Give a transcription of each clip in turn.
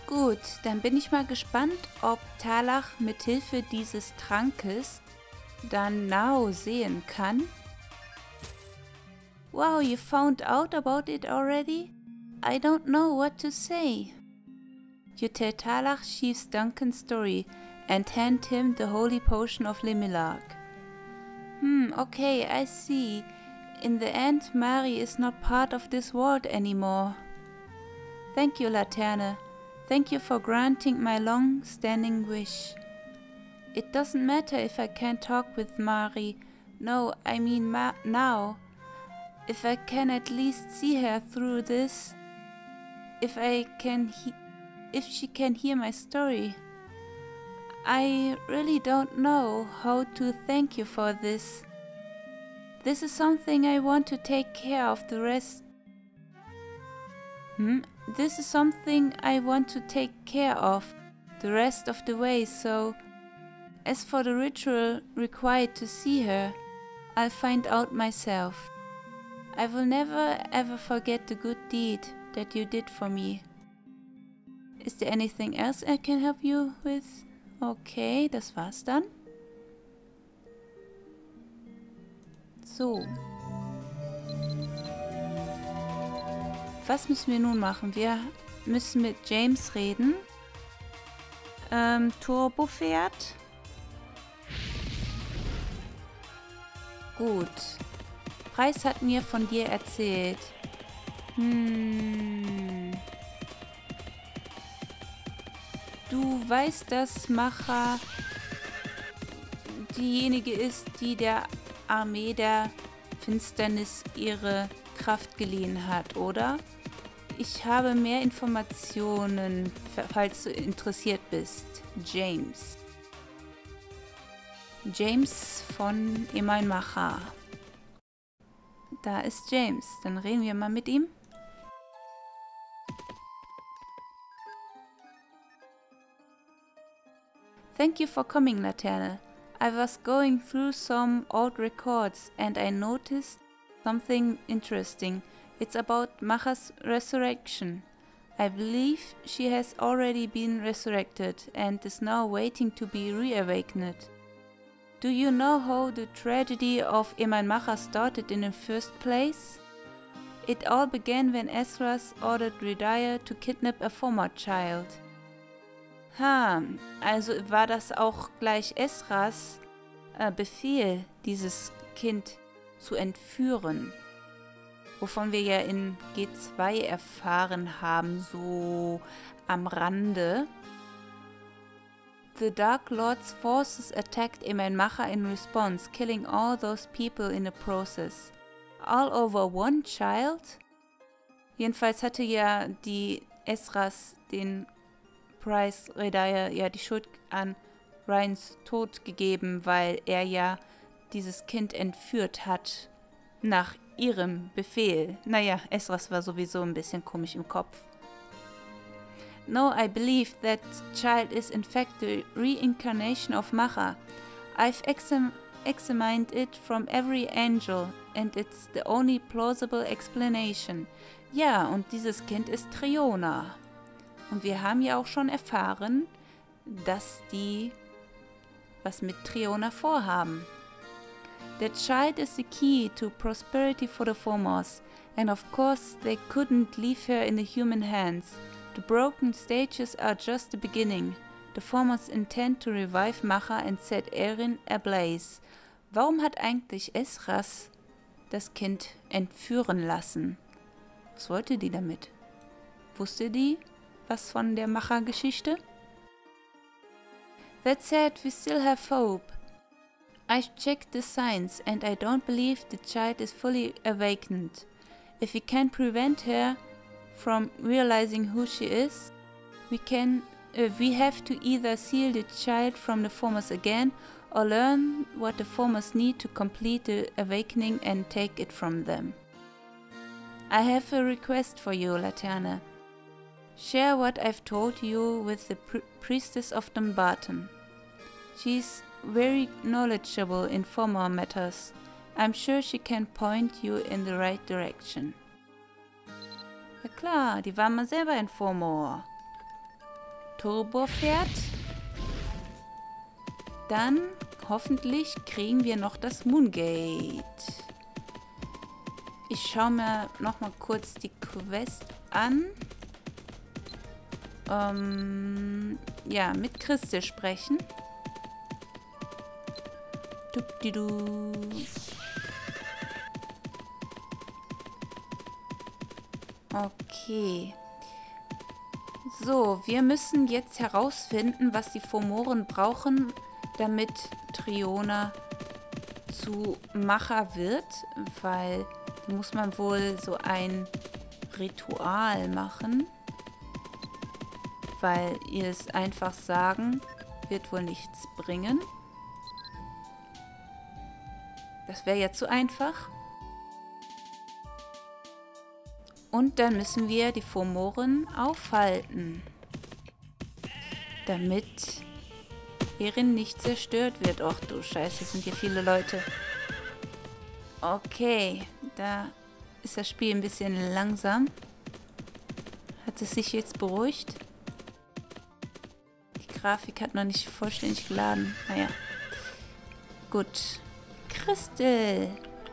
Gut, dann bin ich mal gespannt, ob Talach mit Hilfe dieses Trankes dann Nao sehen kann. Wow, you found out about it already? I don't know what to say. You tell Talach Chief Duncan's story and hand him the holy potion of Limilark. Okay, I see. In the end, Mari is not part of this world anymore. Thank you, Laterne. Thank you for granting my long-standing wish. It doesn't matter if I can't talk with Mari. No, I mean now. If I can at least see her through this. If she can hear my story. I really don't know how to thank you for this. This is something I want to take care of the rest. This is something I want to take care of the rest of the way, so as for the ritual required to see her, I'll find out myself. I will never ever forget the good deed that you did for me. Is there anything else I can help you with? Okay, das war's dann. So. Was müssen wir nun machen? Wir müssen mit James reden. Turbopferd. Gut. Preis hat mir von dir erzählt. Du weißt, dass Macha diejenige ist, die der Armee der Finsternis ihre Kraft geliehen hat, oder? Ich habe mehr Informationen, falls du interessiert bist. James. James von Emain Macha. Da ist James. Dann reden wir mal mit ihm. Thank you for coming, Laterne. I was going through some old records and I noticed something interesting. It's about Macha's resurrection. I believe she has already been resurrected and is now waiting to be reawakened. Do you know how the tragedy of Emain Macha started in the first place? It all began when Esras ordered Redaya to kidnap a former child. Also war das auch gleich Esras Befehl, dieses Kind zu entführen. Wovon wir ja in G2 erfahren haben, so am Rande. The Dark Lord's forces attacked Emain Macha in response, killing all those people in the process. All over one child? Jedenfalls hatte ja die Esras den Price Redaya ja die Schuld an Ryans Tod gegeben, weil er ja dieses Kind entführt hat nach ihrem Befehl. Naja, Esras war sowieso ein bisschen komisch im Kopf. No, I believe that child is in fact the reincarnation of Macha. I've examined it from every angle and it's the only plausible explanation. Ja, und dieses Kind ist Triona. Und wir haben ja auch schon erfahren, dass die was mit Triona vorhaben. The child is the key to prosperity for the Formos, and of course they couldn't leave her in the human hands. The broken stages are just the beginning. The Formos intend to revive Macha and set Erin ablaze. Warum hat eigentlich Esras das Kind entführen lassen? Was wollte die damit? Wusste die was von der Macha-Geschichte? That said, we still have hope. I checked the signs and I don't believe the child is fully awakened. If we can prevent her from realizing who she is, we have to either seal the child from the Formos again or learn what the Formos need to complete the awakening and take it from them. I have a request for you, Laterne. Share what I've told you with the priestess of Dumbarton. She's very knowledgeable in Formor matters. I'm sure she can point you in the right direction. Ja klar, die war mal selber in Formor. Turbopferd. Dann hoffentlich kriegen wir noch das Moongate. Ich schaue mir noch mal kurz die Quest an. Ja, mit Christel sprechen. Dupdidu. Okay. So, wir müssen jetzt herausfinden, was die Fomoren brauchen, damit Triona zu Macher wird, weil da muss man wohl so ein Ritual machen, weil ihr es einfach sagen wird wohl nichts bringen. Das wäre ja zu einfach. Und dann müssen wir die Fomoren aufhalten, damit Erin nicht zerstört wird. Och du Scheiße, es sind hier viele Leute. Okay, da ist das Spiel ein bisschen langsam. Hat es sich jetzt beruhigt? Die Grafik hat noch nicht vollständig geladen. Naja, gut. Christel.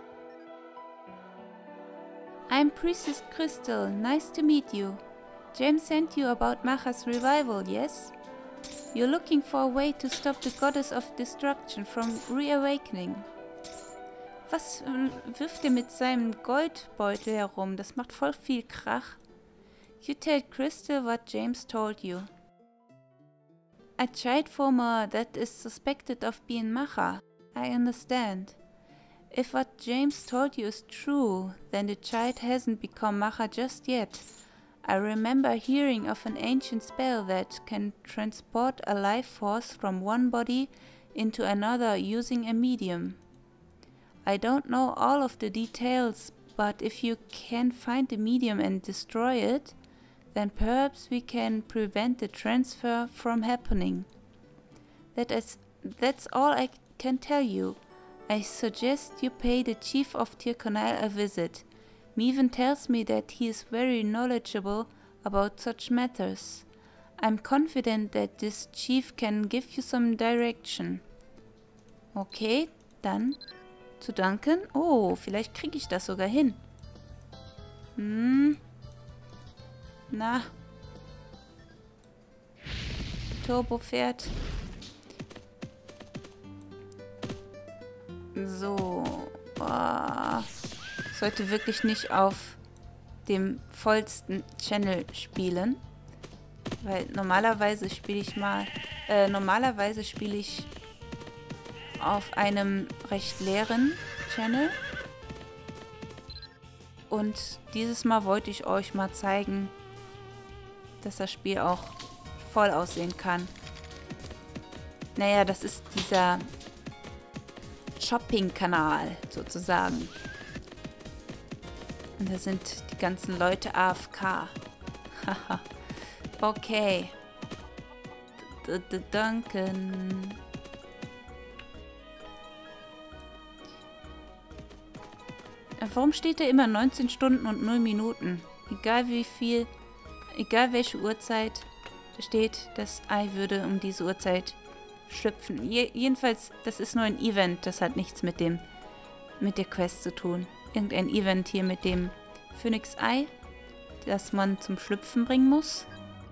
I'm Priestess Crystal. Nice to meet you. James sent you about Macha's revival, yes? You're looking for a way to stop the goddess of destruction from reawakening. Was wirft er mit seinem Goldbeutel herum? Das macht voll viel Krach. You tell Crystal what James told you. A child former that is suspected of being Macha. I understand. If what James told you is true, then the child hasn't become Macha just yet. I remember hearing of an ancient spell that can transport a life force from one body into another using a medium. I don't know all of the details, but if you can find the medium and destroy it, then perhaps we can prevent the transfer from happening. That's all I can tell you. I suggest you pay the chief of Tirconile a visit. Meven tells me that he is very knowledgeable about such matters. I'm confident that this chief can give you some direction. Okay, dann zu Duncan. Oh, vielleicht kriege ich das sogar hin. Na. Turbopferd. So. Oh. Sollte wirklich nicht auf dem vollsten Channel spielen. Weil normalerweise spiele ich auf einem recht leeren Channel. Und dieses Mal wollte ich euch mal zeigen, dass das Spiel auch voll aussehen kann. Naja, das ist dieser Shopping-Kanal sozusagen. Und da sind die ganzen Leute AFK. Haha. Okay. Duncan. Warum steht da immer 19 Stunden und 0 Minuten? Egal welche Uhrzeit da steht, das Ei würde um diese Uhrzeit schlüpfen. Jedenfalls, das ist nur ein Event, das hat nichts mit der Quest zu tun. Irgendein Event hier mit dem Phönix-Ei, das man zum Schlüpfen bringen muss.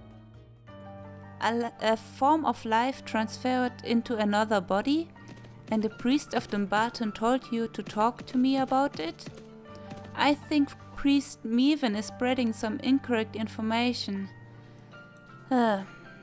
A form of life transferred into another body, and the priest of Dumbarton told you to talk to me about it? I think Priest Meven is spreading some incorrect information. The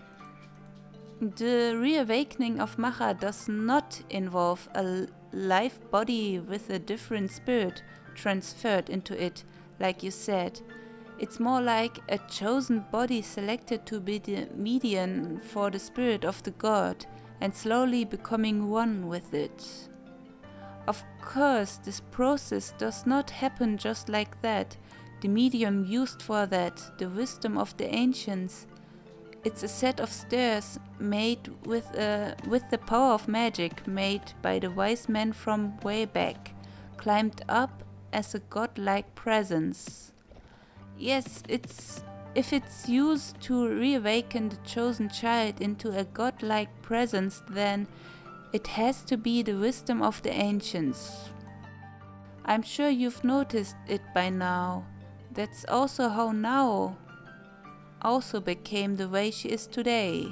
reawakening of Macha does not involve a life body with a different spirit transferred into it, like you said. It's more like a chosen body selected to be the median for the spirit of the god and slowly becoming one with it. Of course, this process does not happen just like that. The medium used for that, the wisdom of the ancients, it's a set of stairs made with the power of magic made by the wise men from way back, climbed up as a godlike presence. Yes, it's If it's used to reawaken the chosen child into a godlike presence, then it has to be the wisdom of the ancients. I'm sure you've noticed it by now. That's also how Nao also became the way she is today.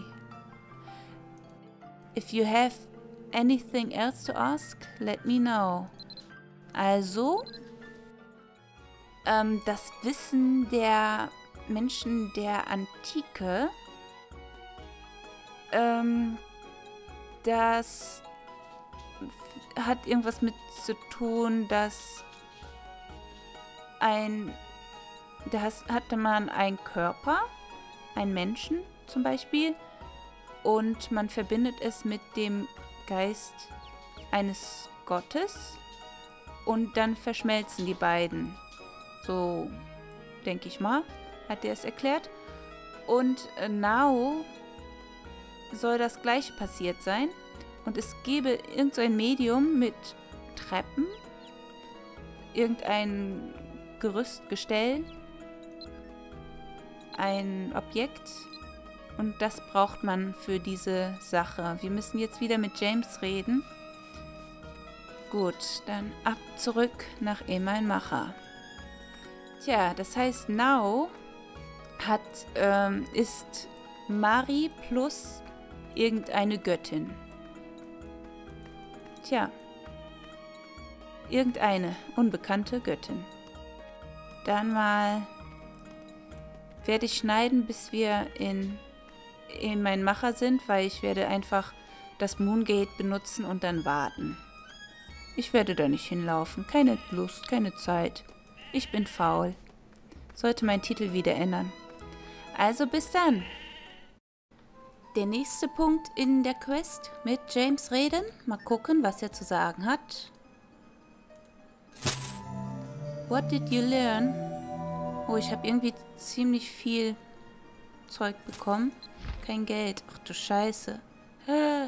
If you have anything else to ask, let me know. Also, das Wissen der Menschen der Antike, das hat irgendwas mit zu tun, dass da hatte man einen Körper, einen Menschen zum Beispiel, und man verbindet es mit dem Geist eines Gottes und dann verschmelzen die beiden. So denke ich mal, hat er es erklärt. Und Nao soll das gleiche passiert sein. Und es gäbe irgendein Medium mit Treppen, irgendein Gerüstgestell, ein Objekt. Und das braucht man für diese Sache. Wir müssen jetzt wieder mit James reden. Gut, dann ab zurück nach Emain Macha. Tja, das heißt, Nao ist Mari plus irgendeine Göttin. Tja, irgendeine unbekannte Göttin. Dann mal werde ich schneiden, bis wir in meinen Macher sind, weil ich werde einfach das Moongate benutzen und dann warten. Ich werde da nicht hinlaufen. Keine Lust, keine Zeit. Ich bin faul. Sollte mein Titel wieder ändern. Also bis dann. Der nächste Punkt in der Quest mit James reden. Mal gucken, was er zu sagen hat. What did you learn? Oh, ich habe irgendwie ziemlich viel Zeug bekommen. Kein Geld. Ach du Scheiße. Ach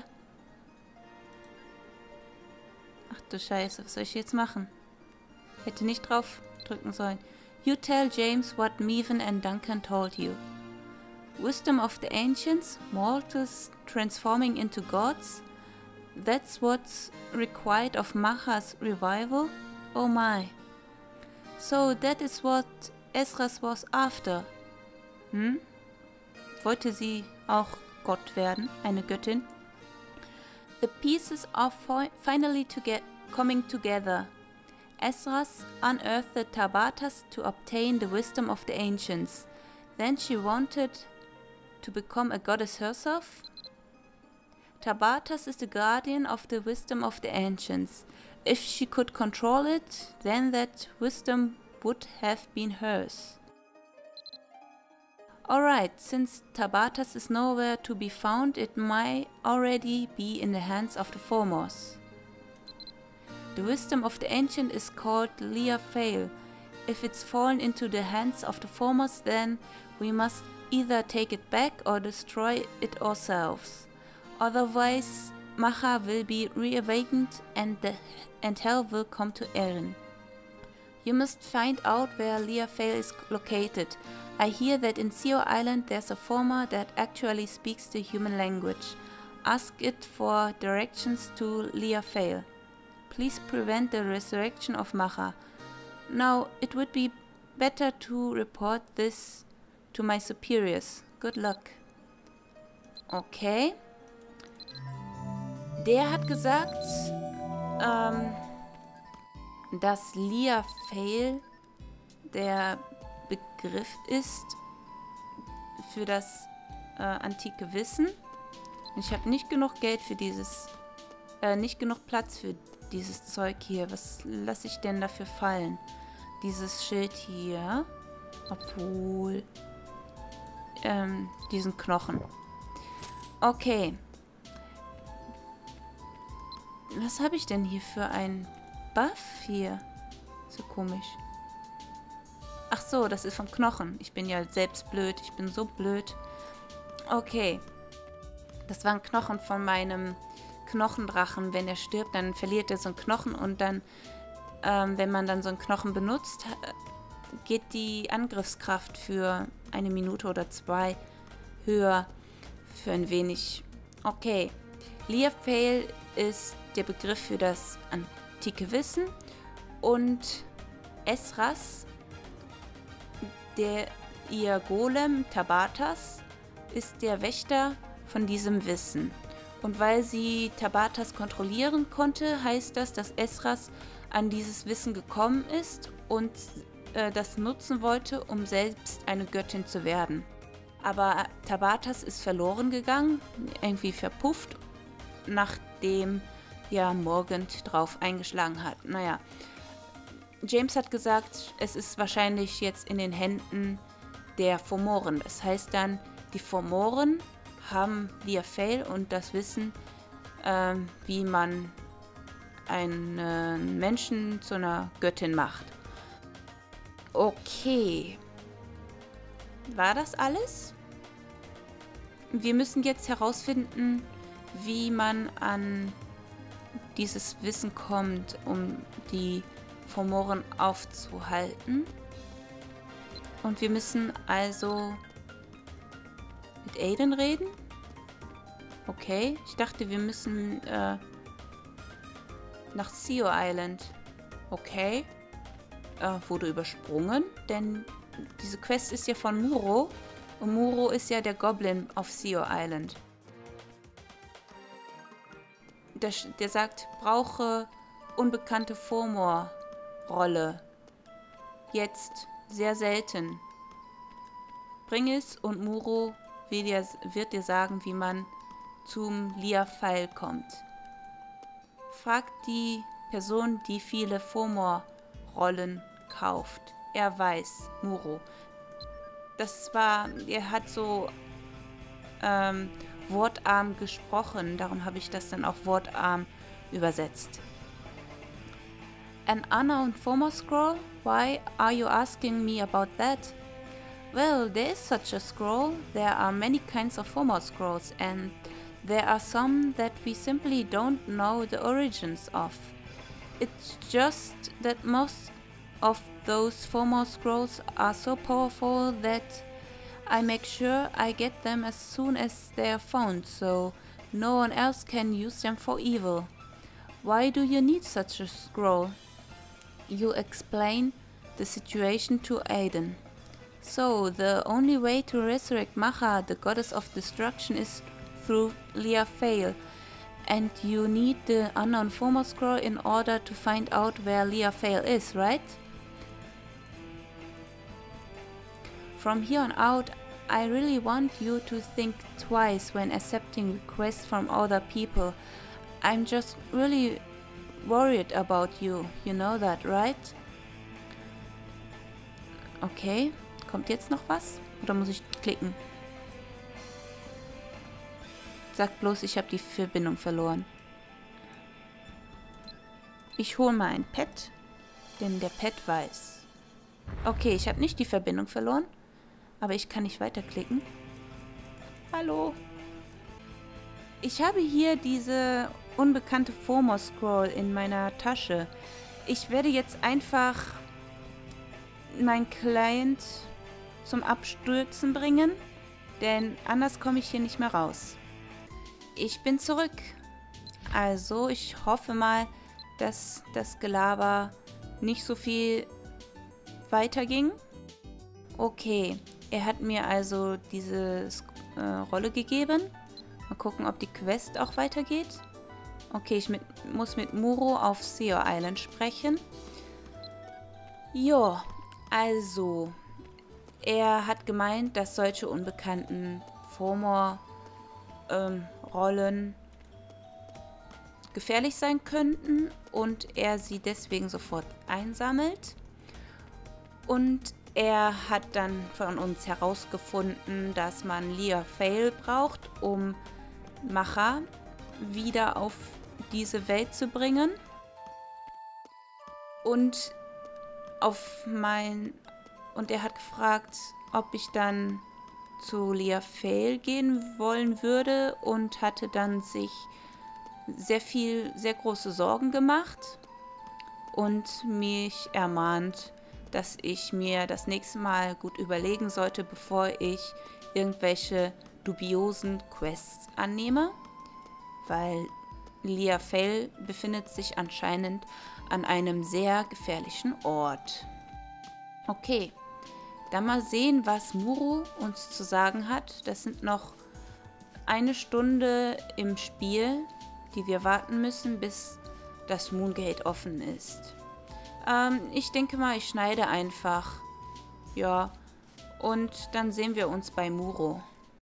du Scheiße, was soll ich jetzt machen? Hätte nicht drauf drücken sollen. You tell James what Meven and Duncan told you. Wisdom of the ancients, mortals transforming into gods. That's what's required of Macha's revival? Oh my. So that is what Esdras was after. Wollte sie auch Gott werden, eine Göttin? The pieces are finally coming together. Esdras unearthed the Tabatas to obtain the wisdom of the ancients. Then she wanted to become a goddess herself? Tabatas is the guardian of the wisdom of the ancients. If she could control it, then that wisdom would have been hers. Alright, since Tabatas is nowhere to be found, it might already be in the hands of the Formos. The wisdom of the ancient is called Leah Fail. If it's fallen into the hands of the Formos, then we must either take it back or destroy it ourselves. Otherwise, Macha will be reawakened and hell will come to Erin. You must find out where Leah Fail is located. I hear that in Seo Island there's a Forma that actually speaks the human language. Ask it for directions to Leah Fail. Please prevent the resurrection of Macha. Now, it would be better to report this to my superiors. Good luck. Okay. Der hat gesagt, dass Leah Fail der Begriff ist für das antike Wissen. Ich habe nicht genug Geld für dieses, nicht genug Platz für dieses Zeug hier. Was lasse ich denn dafür fallen? Dieses Schild hier. Obwohl, diesen Knochen. Okay. Was habe ich denn hier für einen Buff hier? So komisch. Ach so, das ist vom Knochen. Ich bin ja selbst blöd. Ich bin so blöd. Okay. Das war ein Knochen von meinem Knochendrachen. Wenn er stirbt, dann verliert er so einen Knochen. Und dann, wenn man dann so einen Knochen benutzt, geht die Angriffskraft für eine Minute oder zwei höher für ein wenig. Okay, Leofael ist der Begriff für das antike Wissen und Esras, ihr Golem Tabatas, ist der Wächter von diesem Wissen. Und weil sie Tabatas kontrollieren konnte, heißt das, dass Esras an dieses Wissen gekommen ist und das nutzen wollte, um selbst eine Göttin zu werden. Aber Tabatas ist verloren gegangen, irgendwie verpufft, nachdem ja Morgant drauf eingeschlagen hat. Naja, James hat gesagt, es ist wahrscheinlich jetzt in den Händen der Fomoren. Das heißt dann, die Fomoren haben Leofael und das Wissen, wie man einen Menschen zu einer Göttin macht. Okay. War das alles? Wir müssen jetzt herausfinden, wie man an dieses Wissen kommt, um die Fomoren aufzuhalten. Und wir müssen also mit Aiden reden. Okay, ich dachte, wir müssen nach Sio Island. Okay, wurde übersprungen, denn diese Quest ist ja von Muro. Und Muro ist ja der Goblin auf Sio Island. Der sagt, brauche unbekannte Fomor-Rolle. Jetzt, sehr selten. Bring es und Muro wird dir sagen, wie man zum Leofael kommt. Fragt die Person, die viele Fomor-Rollen kauft. Er weiß, Muro. Er hat so wortarm gesprochen, darum habe ich das dann auch wortarm übersetzt. An unknown Fomor scroll? Why are you asking me about that? Well, there is such a scroll. There are many kinds of Fomor scrolls, and there are some that we simply don't know the origins of. It's just that most of those Fomor scrolls are so powerful that I make sure I get them as soon as they are found, so no one else can use them for evil. Why do you need such a scroll? You explain the situation to Aiden. So, the only way to resurrect Macha, the goddess of destruction, is through Leofael, and you need the unknown Fomor scroll in order to find out where Leofael is, right? From here on out, I really want you to think twice when accepting requests from other people. I'm just really worried about you. You know that, right? Okay, kommt jetzt noch was? Oder muss ich klicken? Sag bloß, ich habe die Verbindung verloren. Ich hole mal ein Pad, denn der Pad weiß. Okay, ich habe nicht die Verbindung verloren. Aber ich kann nicht weiterklicken. Hallo. Ich habe hier diese unbekannte Fomor Scroll in meiner Tasche. Ich werde jetzt einfach meinen Client zum Abstürzen bringen, denn anders komme ich hier nicht mehr raus. Ich bin zurück. Also, ich hoffe mal, dass das Gelaber nicht so viel weiterging. Okay. Er hat mir also diese Rolle gegeben. Mal gucken, ob die Quest auch weitergeht. Okay, ich muss mit Muro auf Sio Island sprechen. Jo, also, er hat gemeint, dass solche unbekannten Fomor-Rollen gefährlich sein könnten und er sie deswegen sofort einsammelt. Und er hat dann von uns herausgefunden, dass man Leofael braucht, um Macha wieder auf diese Welt zu bringen. Und er hat gefragt, ob ich dann zu Leofael gehen wollen würde und hatte dann sich sehr große Sorgen gemacht und mich ermahnt, dass ich mir das nächste Mal gut überlegen sollte, bevor ich irgendwelche dubiosen Quests annehme, weil Leah Fell befindet sich anscheinend an einem sehr gefährlichen Ort. Okay, dann mal sehen, was Muru uns zu sagen hat. Das sind noch 1 Stunde im Spiel, die wir warten müssen, bis das Moongate offen ist. Ich denke mal, ich schneide einfach. Ja, und dann sehen wir uns bei Muru.